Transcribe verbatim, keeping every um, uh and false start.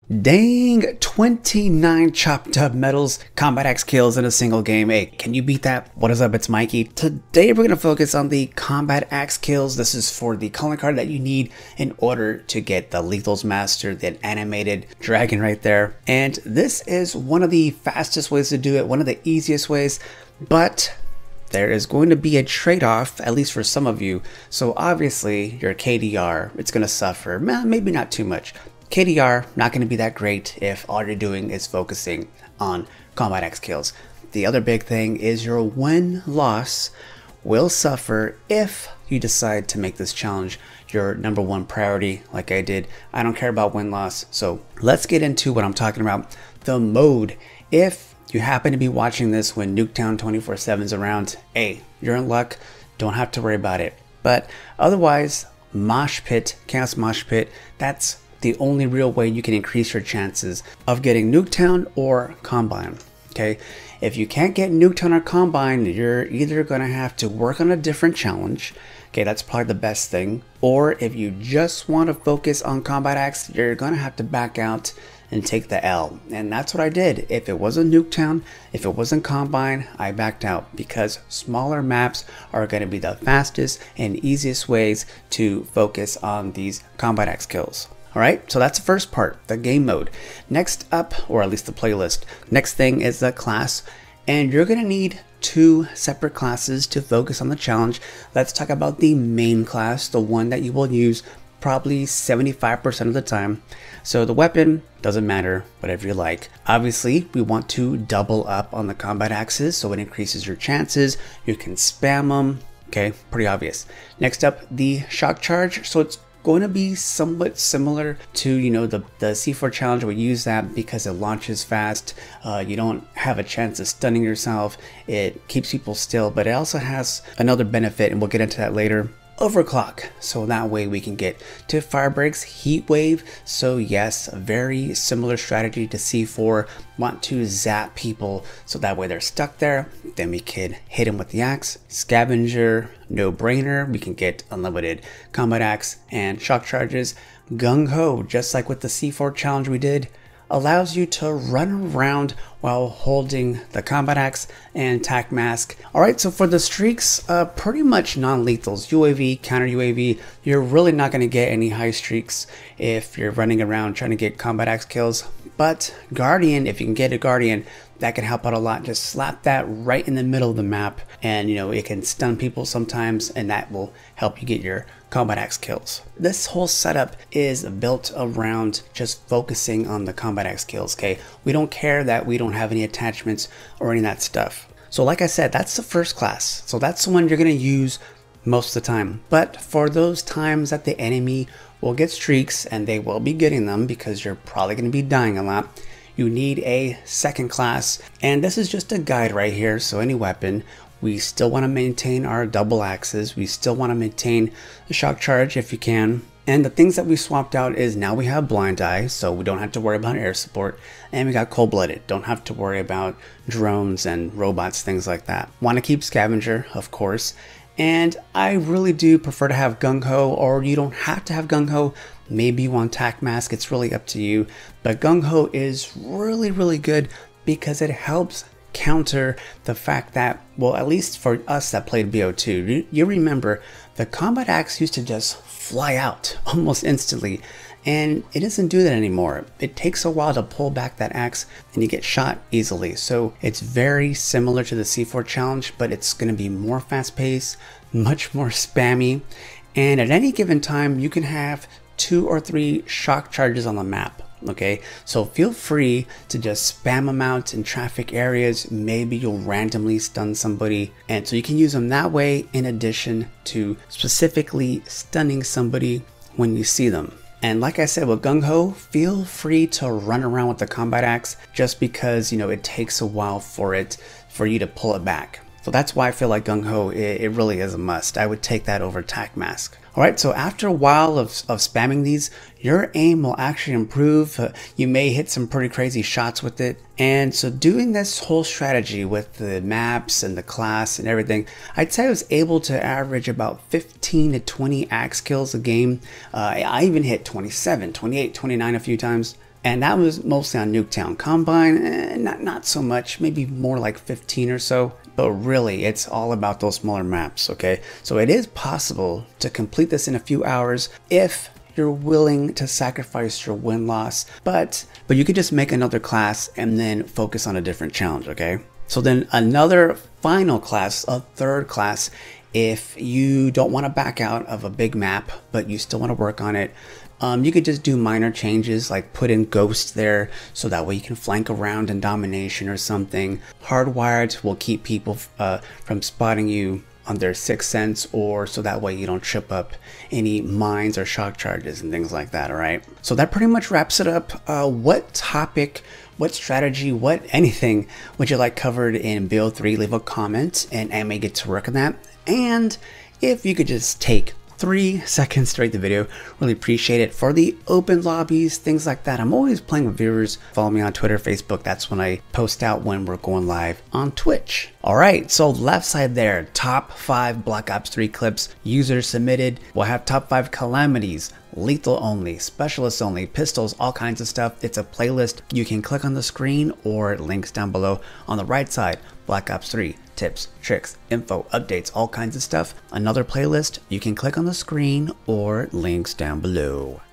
Dang, twenty-nine chopped up medals, combat axe kills in a single game. Hey, can you beat that? What is up, it's Mikey. Today we're going to focus on the combat axe kills. This is for the calling card that you need in order to get the Lethal's Master, that animated dragon right there. And this is one of the fastest ways to do it, one of the easiest ways, but there is going to be a trade-off, at least for some of you. So obviously your K D R, it's going to suffer, maybe not too much. K D R, not going to be that great if all you're doing is focusing on combat axe kills. The other big thing is your win-loss will suffer if you decide to make this challenge your number one priority like I did. I don't care about win-loss. So let's get into what I'm talking about. The mode. If you happen to be watching this when Nuketown twenty-four seven is around, hey, you're in luck. Don't have to worry about it. But otherwise, Mosh Pit, Chaos Mosh Pit, that's the only real way you can increase your chances of getting Nuketown or Combine. Okay, if you can't get Nuketown or Combine, you're either gonna have to work on a different challenge. Okay, that's probably the best thing. Or if you just want to focus on combat axe, you're gonna have to back out and take the L. And that's what I did. If it wasn't Nuketown, if it wasn't Combine, I backed out because smaller maps are going to be the fastest and easiest ways to focus on these combat axe kills. Alright, so that's the first part, the game mode. Next up, or at least the playlist, next thing is the class. And you're going to need two separate classes to focus on the challenge. Let's talk about the main class, the one that you will use probably seventy-five percent of the time. So the weapon doesn't matter, whatever you like. Obviously, we want to double up on the combat axes, so it increases your chances. You can spam them. Okay, pretty obvious. Next up, the shock charge. So it's going to be somewhat similar to, you know, the, the C four challenge. We use that because it launches fast. Uh, you don't have a chance of stunning yourself. It keeps people still, but it also has another benefit, and we'll get into that later. Overclock, so that way we can get to Firebreak's Heat Wave. So yes, a very similar strategy to C four. Want to zap people so that way they're stuck there, then we could hit them with the axe. Scavenger, no brainer, we can get unlimited combat axe and shock charges. Gung Ho, just like with the C four challenge we did, allows you to run around while holding the combat axe and tac mask. Alright, so for the streaks, uh, pretty much non-lethals. U A V, counter U A V, you're really not going to get any high streaks if you're running around trying to get combat axe kills. But Guardian, if you can get a Guardian, that can help out a lot. Just slap that right in the middle of the map, and you know, it can stun people sometimes, and that will help you get your combat axe kills. This whole setup is built around just focusing on the combat axe kills. Okay, we don't care that we don't have any attachments or any of that stuff. So like I said, that's the first class. So that's the one you're going to use most of the time. But for those times that the enemy will get streaks, and they will be getting them because you're probably going to be dying a lot, you need a second class. And this is just a guide right here. So any weapon, we still want to maintain our double axes. We still want to maintain the shock charge if you can. And the things that we swapped out is now we have blind eye, so we don't have to worry about air support. And we got cold-blooded, don't have to worry about drones and robots, things like that. Want to keep scavenger, of course. And I really do prefer to have Gung Ho, or you don't have to have Gung Ho. Maybe you want tac mask, it's really up to you. But Gung Ho is really, really good because it helps counter the fact that, well, at least for us that played B O two, you, you remember the combat axe used to just fly out almost instantly, and it doesn't do that anymore. It takes a while to pull back that axe and you get shot easily. So it's very similar to the C four challenge, but it's going to be more fast paced, much more spammy, and at any given time you can have two or three shock charges on the map. Okay, so feel free to just spam them out in traffic areas. Maybe you'll randomly stun somebody, and so you can use them that way in addition to specifically stunning somebody when you see them. And like I said with Gung Ho, feel free to run around with the combat axe just because, you know, it takes a while for it for you to pull it back. So that's why I feel like Gung Ho, it, it really is a must. I would take that over tac mask. Alright, so after a while of, of spamming these, your aim will actually improve. Uh, you may hit some pretty crazy shots with it. And so doing this whole strategy with the maps and the class and everything, I'd say I was able to average about fifteen to twenty axe kills a game. Uh, I even hit twenty-seven, twenty-eight, twenty-nine a few times. And that was mostly on Nuketown. Combine, eh, not, not so much, maybe more like fifteen or so. But really, it's all about those smaller maps, okay? So it is possible to complete this in a few hours if you're willing to sacrifice your win-loss. But, but you could just make another class and then focus on a different challenge, okay? So then another final class, a third class, if you don't want to back out of a big map, but you still want to work on it, um, you could just do minor changes, like put in Ghost there, so that way you can flank around in Domination or something. Hardwired will keep people uh, from spotting you on their sixth sense, or so that way you don't trip up any mines or shock charges and things like that, all right? So that pretty much wraps it up. Uh, what topic, what strategy, what anything would you like covered in Build three? Leave a comment and I may get to work on that. And if you could just take three seconds to rate the video, really appreciate it. For the open lobbies, things like that, I'm always playing with viewers. Follow me on Twitter, Facebook. That's when I post out when we're going live on Twitch. All right, so left side there, top five Black Ops three clips, users submitted. We'll have top five calamities, lethal only, specialists only, pistols, all kinds of stuff. It's a playlist. You can click on the screen or links down below. On the right side, Black Ops three, tips, tricks, info, updates, all kinds of stuff. Another playlist. You can click on the screen or links down below.